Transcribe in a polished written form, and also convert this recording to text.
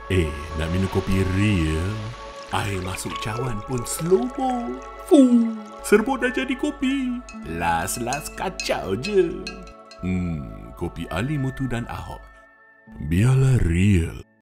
Nak minum kopi real? Air masuk cawan pun slow-mo. Fuh, serbuk dah jadi kopi. Las-las kacau je. Kopi Ali Mutu dan Ahok. Biarlah real.